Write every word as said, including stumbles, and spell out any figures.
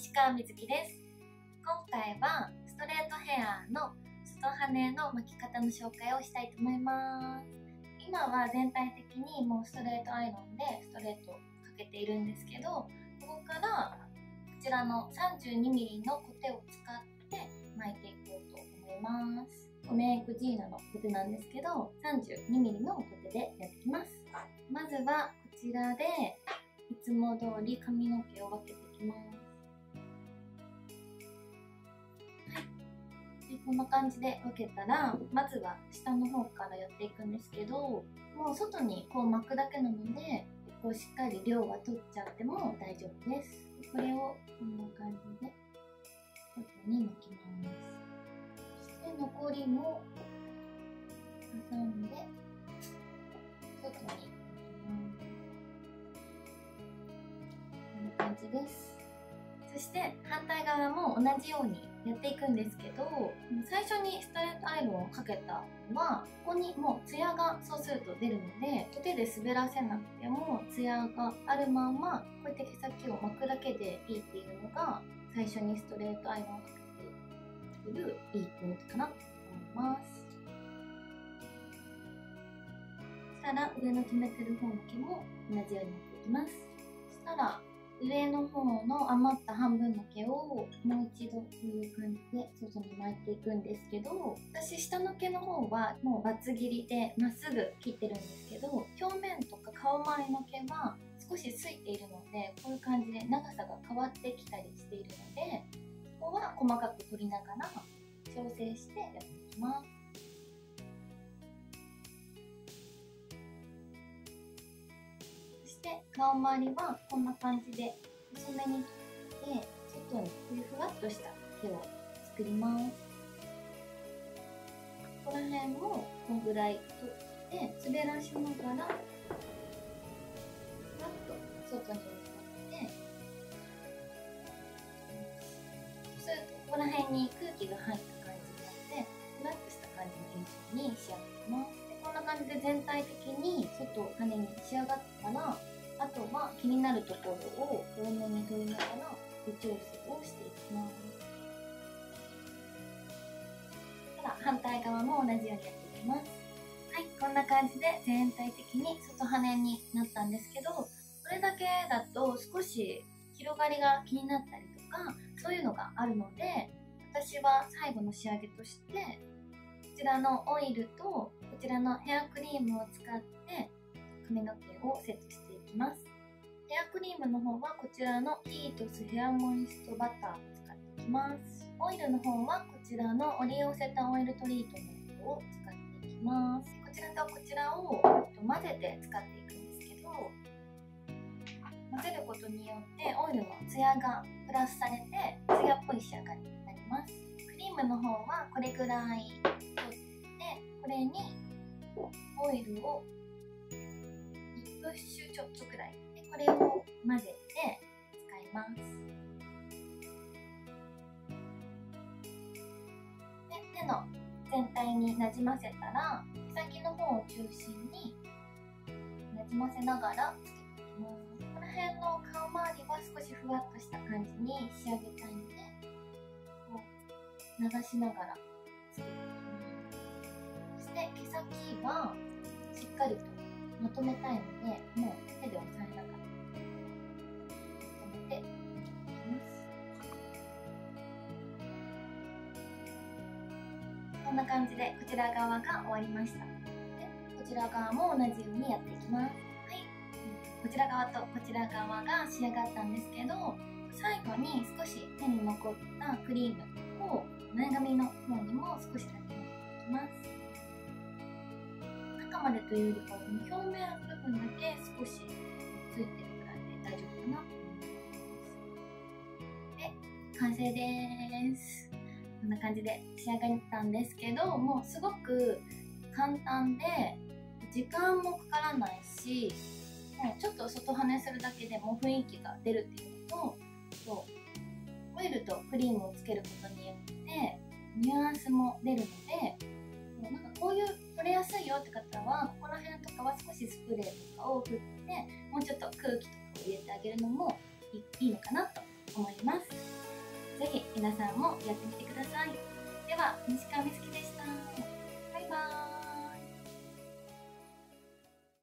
石川みずきです。今回はストレートヘアの外羽の巻き方の紹介をしたいと思います。今は全体的にもうストレートアイロンでストレートをかけているんですけど、ここからこちらの さんじゅうにミリ のコテを使って巻いていこうと思います。メイクジーナのコテなんですけど、 さんじゅうにミリ のコテでやっていきます。まずはこちらでいつも通り髪の毛を分けていきます。でこんな感じで分けたら、まずは下の方からやっていくんですけど、もう外にこう巻くだけなので、こうしっかり量は取っちゃっても大丈夫です。これをこんな感じで外に巻きます。そして残りも挟んで外に巻きます。こんな感じです。そして反対側も同じようにやっていくんですけど、最初にストレートアイロンをかけたのはここにもうツヤがそうすると出るので、手で滑らせなくてもツヤがあるままこうやって毛先を巻くだけでいいっていうのが、最初にストレートアイロンをかけているいいポイントかなと思います。そしたら上の決めてる方の毛も同じようにやっていきます。そしたら上の方の余った半分の毛をもう一度こういう感じで外に巻いていくんですけど、私下の毛の方はもうバツ切りでまっすぐ切ってるんですけど、表面とか顔周りの毛は少しついているので、こういう感じで長さが変わってきたりしているので、ここは細かく取りながら調整してやっていきます。顔周りはこんな感じで細めに切って、外にこういうふわっとした毛を作ります。ここら辺もこのぐらい取って滑らしながらふわっと外に向かって、そうするとここら辺に空気が入った感じになってふわっとした感じの印象に仕上げています。でこんな感じで全体的に外羽に仕上がったら、あとは気になるところを多めに取りながら微調整をしていきます。ただ反対側も同じようにやっていきます。はい、こんな感じで全体的に外羽になったんですけど、これだけだと少し広がりが気になったりとか、そういうのがあるので、私は最後の仕上げとしてこちらのオイルとこちらのヘアクリームを使って髪の毛をセットしていきます。ヘアクリームの方はこちらのキートスヘアモイストバターを使っていきます。オイルの方はこちらのオリオセタオイルトリートメントを使っていきます。こちらとこちらを混ぜて使っていくんですけど、混ぜることによってオイルのツヤがプラスされてツヤっぽい仕上がりになります。クリームの方はこれぐらい取って、これにオイルをプッシュちょっとくらいで、これを混ぜて使います。で手の全体になじませたら、毛先の方を中心になじませながらつけていきます。この辺の顔周りは少しふわっとした感じに仕上げたいので、こう流しながらつけていきます。そして毛先はしっかりとまとめたいので、もう手で押さえながらまとめていきます。こんな感じでこちら側が終わりました。でこちら側も同じようにやっていきます。はい、こちら側とこちら側が仕上がったんですけど、最後に少し手に残ったクリームを前髪の方にも少しだけ塗っていきます。中までというよりかは表面部分だけ少しついてるくらいで大丈夫かなと思います。で、完成です。こんな感じで仕上がったんですけど、もうすごく簡単で時間もかからないし、もうちょっと外羽するだけでも雰囲気が出るっていうのと、オイルとクリームをつけることによってニュアンスも出るので、なんかこういう取れやすいよって方はここら辺とかは少しスプレーとかを振って、もうちょっと空気とかを入れてあげるのもいいのかなと思います。 皆さんもやってみてください。では、西川美月でした。